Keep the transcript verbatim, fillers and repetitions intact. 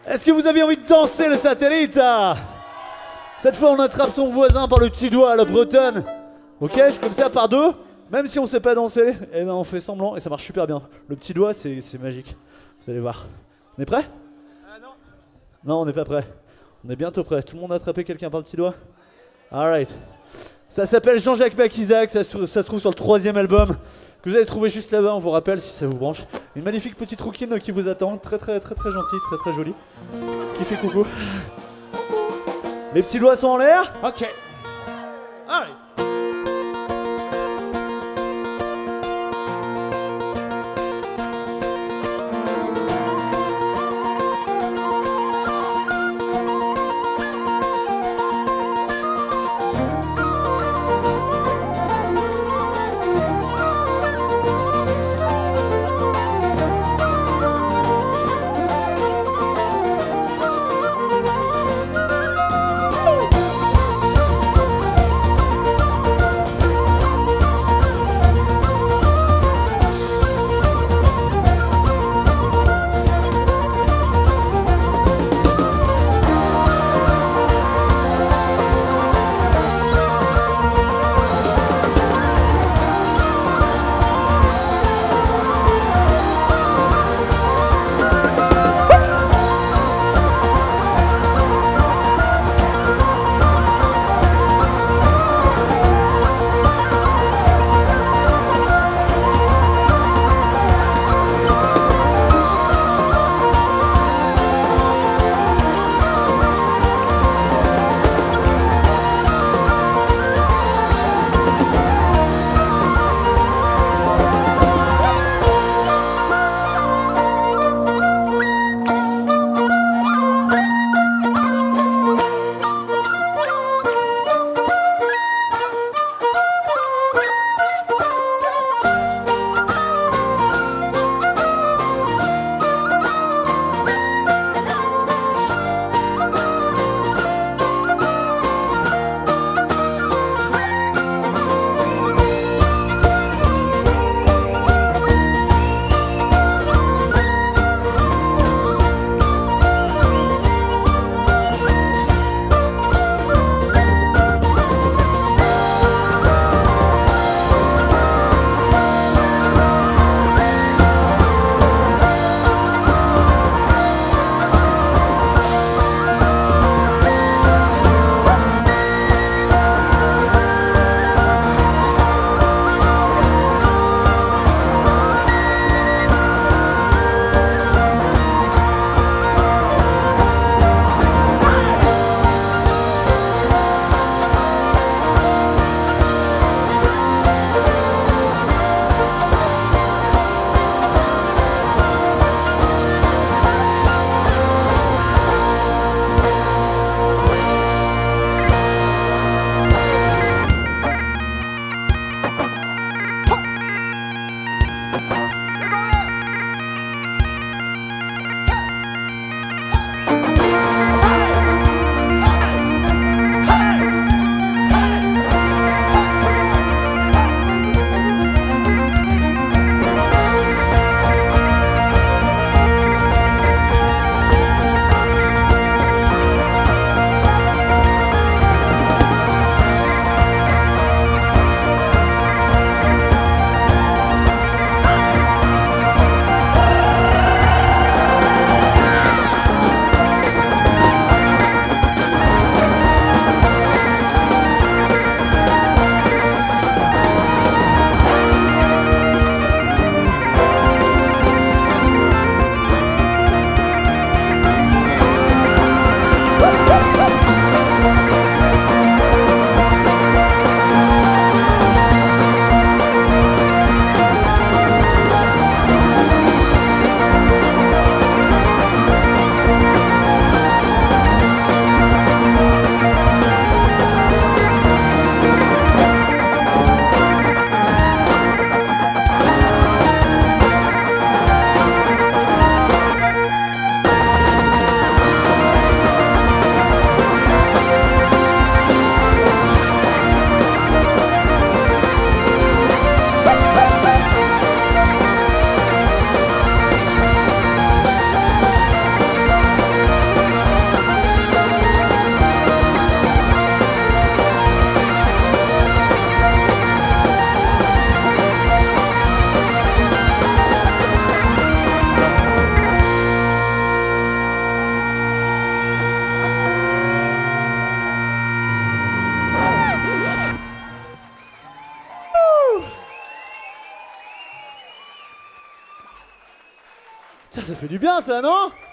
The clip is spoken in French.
Est-ce que vous avez envie de danser le satellite? Cette fois, on attrape son voisin par le petit doigt à la bretonne. Ok, je comme ça par deux. Même si on sait pas danser, eh ben on fait semblant et ça marche super bien. Le petit doigt, c'est magique. Vous allez voir. On est prêt? Ah non. Non, on n'est pas prêt. On est bientôt prêt. Tout le monde a attrapé quelqu'un par le petit doigt? Alright. Ça s'appelle Jean-Jacques Maquisac, ça, ça se trouve sur le troisième album que vous allez trouver juste là-bas, on vous rappelle si ça vous branche. Une magnifique petite rouquine qui vous attend, très très très très gentille, très très jolie. Qui fait coucou. Les petits doigts sont en l'air. Ok. Allez. Ça, ça fait du bien, ça, non?